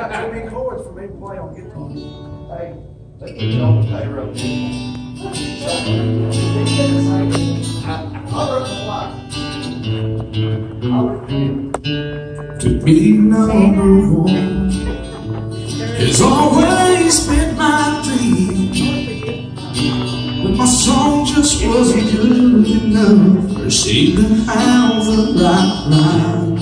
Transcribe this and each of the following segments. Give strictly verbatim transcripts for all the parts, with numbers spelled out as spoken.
got too many chords for me to play on guitar. Hey, they put you on the payroll. To be number one has always been my dream, but my song just wasn't good enough for she to have the right rhyme.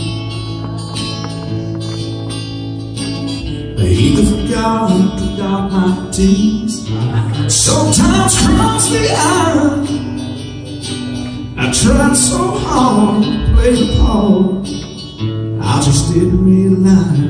I either forgot or forgot my teeth. Sometimes cross the eye. I tried so hard to play the part, I just didn't realize